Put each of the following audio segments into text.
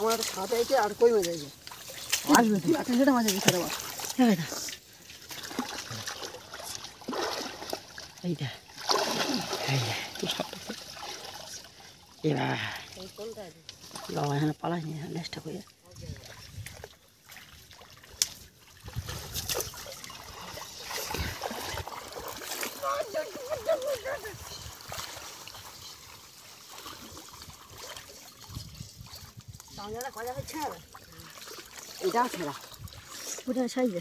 আমার একটা সাদা আছে আর কই মাছ আছে। আসবে তুই একটা সেটা মাছ আছে সাদা মাছ। এইটা এইটা এবার বাবা এখানে পালাইনি নেক্সটটা করে এটা ছেড়া ওটা সাইজে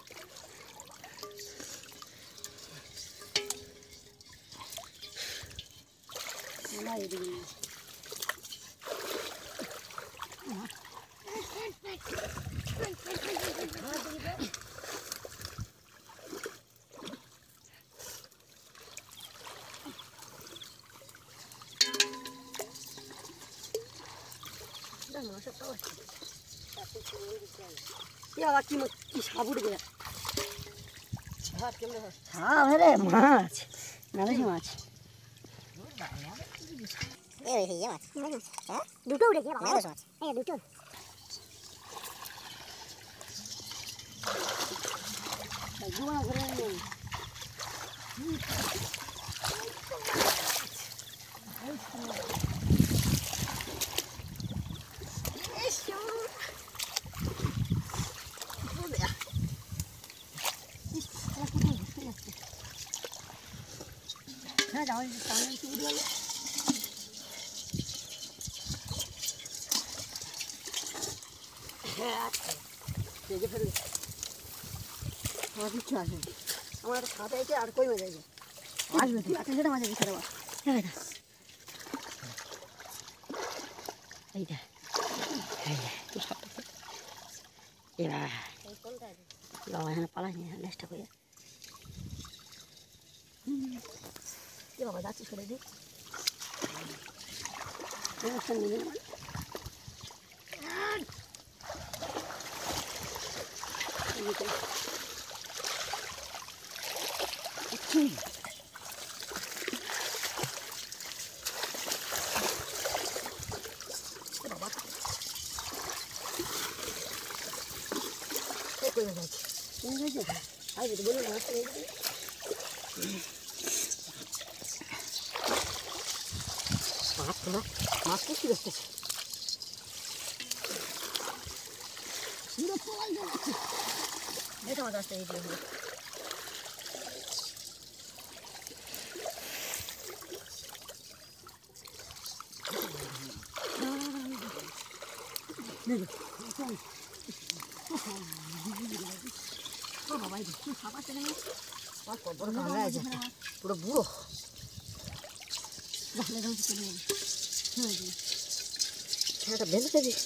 কি সাবুর গে রে মাছ নাদেশি মাছ দুটো উঠে গিয়ে দুটো হ্যাঁ যাওয়া দেখে ফেলবে আমার কিচ্ছু আসবে আমার একটা সাদা আছে আর কই মাছ আছে। আসবে তুই একটা সেটা মাছ আছে সাদা মাছ। এইটা এবার বাবা এখানে পালাইনি নেক্সটটা করে বাবা যাচ্ছি সরে দিই মাছ কি দেখতেছে মাছ আসতে পুরো বুড়ো ছেলেটা বেঁধে দিস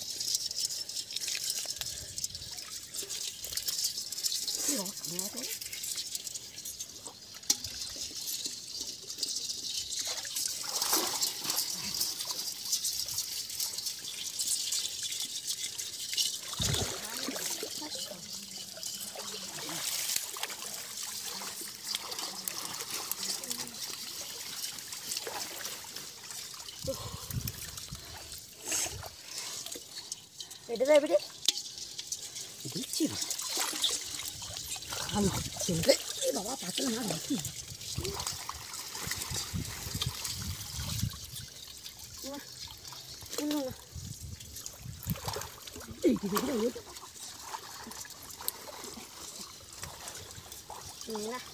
এটা যাই বেটে দিচ্ছি বাবা পাতলা না দেখি না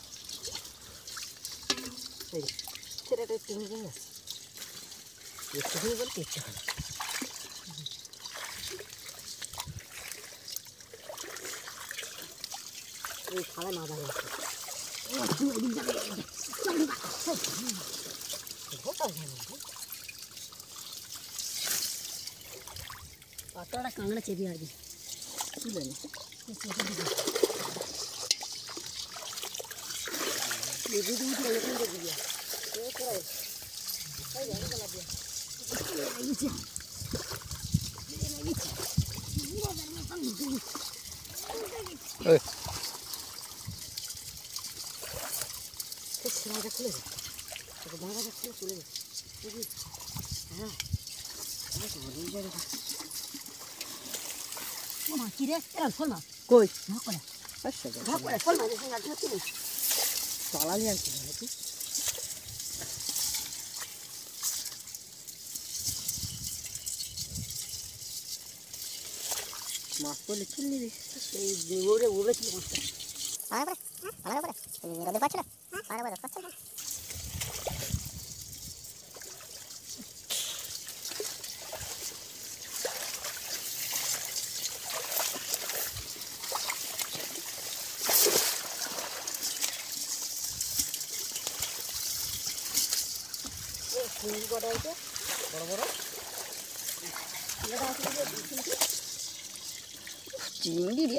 ছেলেটা একটু ভেঙে গেছে একটু ভেঙে বলতে ইচ্ছে হয় এই খালা না দাঁড়িয়ে পাতলা কাঁকড়া চেপে আসবে তুলে সেলাইটা খুলে যায় বাঁধাটা খুলে চলে যায় হ্যাঁ কি রে এরকম শোল মাছ কই ভাগ করে আচ্ছা ভাগ করে শোল মাছ এসে যাচ্ছে কি চালালি আর কি নাকি মাছ পড়লে চুললি রে এই ওরে ওরে কি মাছটা রোদে পাচ্ছিল চিংড়ি কটা আছে বড় বড় এটা আছে চিংড়ি রে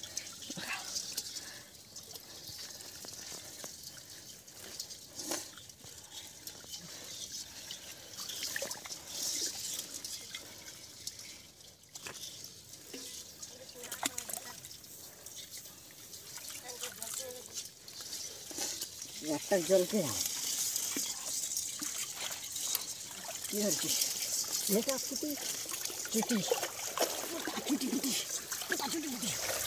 একটা জলকে কি হচ্ছিস এটা ফুটি চিটি ফুটি ফুটি ফুটি ফুটি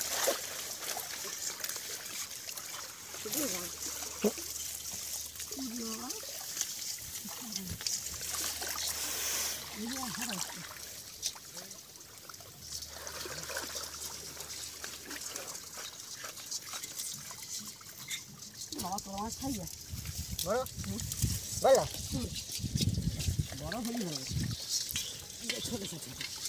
বাবা তোর মাছ খাই যায় বড় বড় বড় হলি হবে ছোট ছোট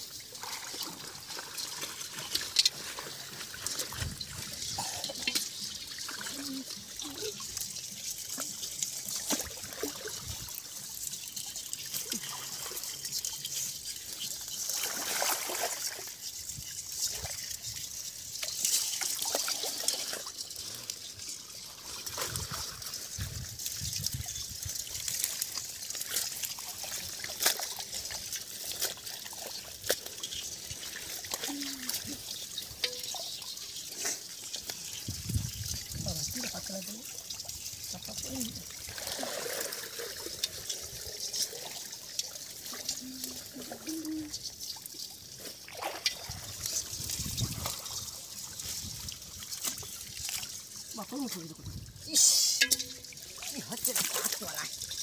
বাপরে মুখে দিতে কোথায় ইস কি হচ্ছে রে পাঁচওয়ালা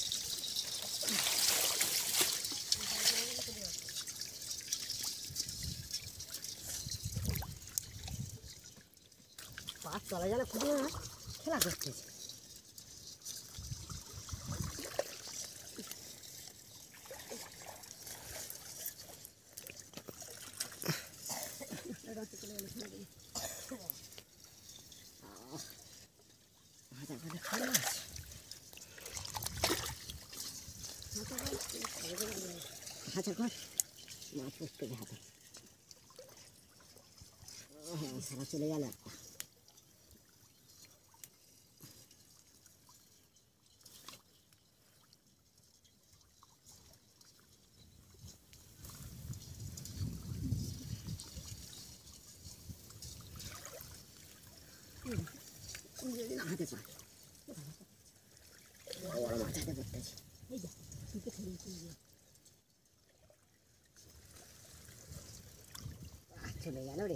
পাঁচ চলা গেলে খুঁজে না খেলা করতেছে হাতে কর মাছ পড়তে হাতে হ্যাঁ সারা চলে গেল একটা হাতে কর বড় মাছ হাতে পড়তেছে এই যা তুই খেলে চলে গেল রে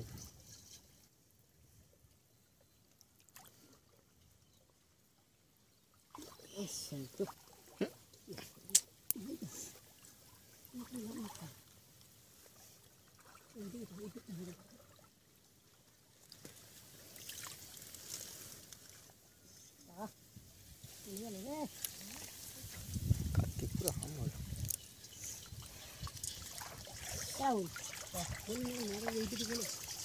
তো পুরো হামল কেমন মারা এইদিকে গেলে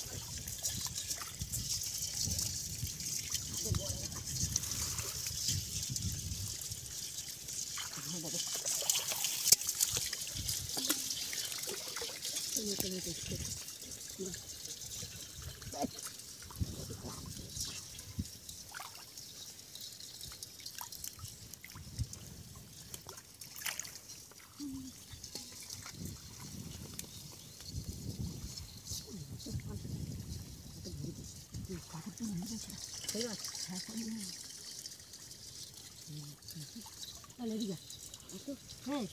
হ্যাঁ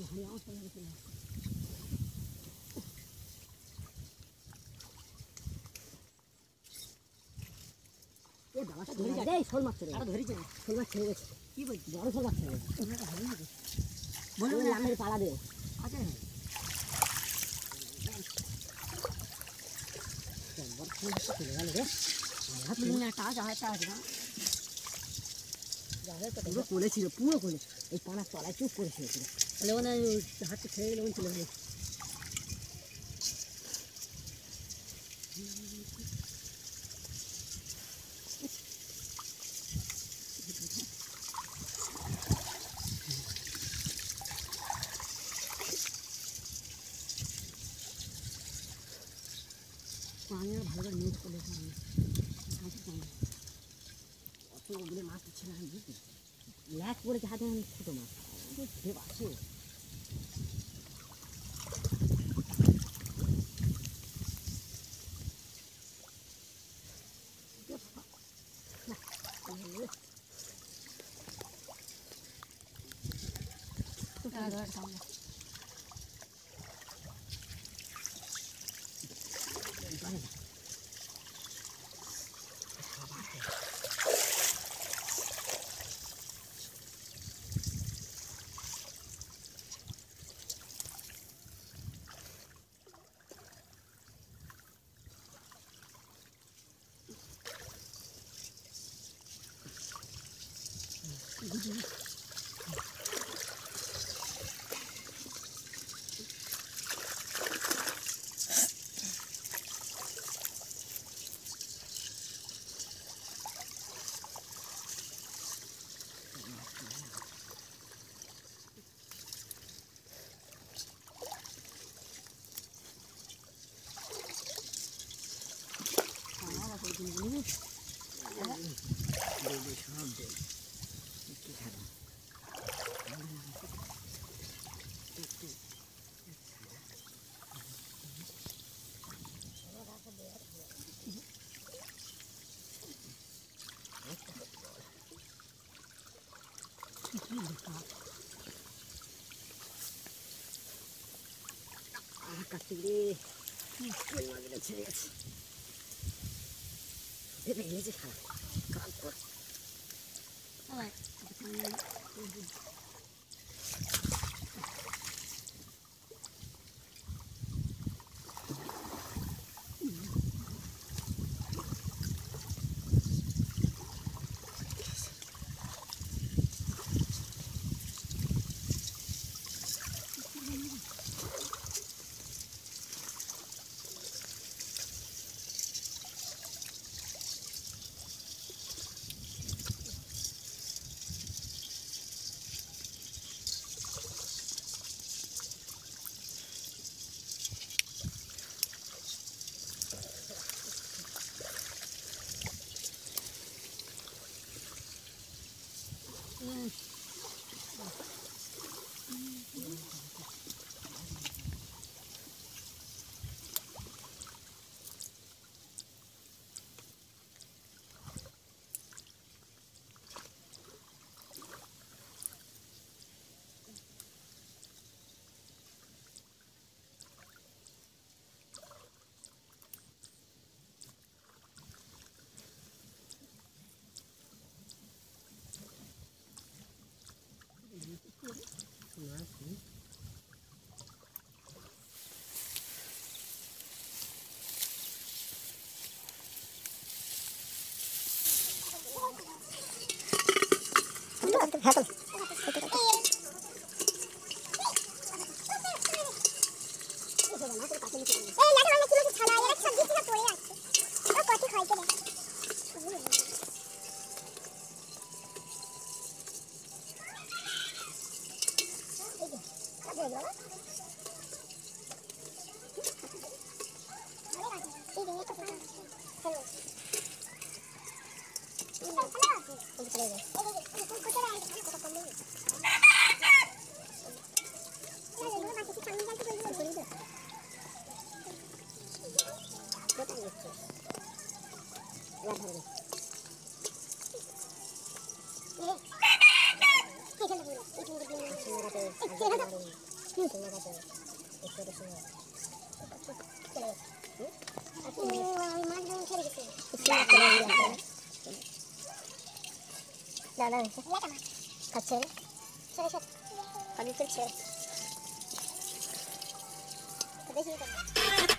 এ বাবাটা ধরে গেছে এই শোল মাছ ছেড়ে আরো ধরেছে শোল মাছ ছেড়ে গেছে কি বলছি বড় শোল মাছ ছেড়ে গেছে বলো বলুন লামের পালা দে আছে বড় শোল মাছ ছেড়ে গেল রে হাত তুমি একটা আছে না পুরো কোলে ছিল পুরো কোলে এই পানার তলায় চুপ করে ছিল তাহলে মানে হাতটা ছেড়ে গেলে চলে যাবে পানি আর ভালো করে নিউজ করলে অতগুলো মাছ উঠছে না আমি বুঝলি ল্যাক পড়েছে হাতে ছোটো মাছ ভেব আছে সামনে কার্তিক রে কোন মাছগুলো ছেড়ে গেছে ভেবে গেছে সারা কাল পর হ্যাঁ চল ছেড়ে দাদা খাচ্ছে খালি চলছে দেখি